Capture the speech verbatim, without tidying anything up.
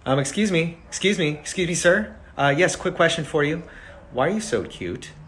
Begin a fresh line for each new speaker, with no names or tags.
Um, excuse me, excuse me, excuse me, sir. Uh, yes, quick question for you. Why are you so cute?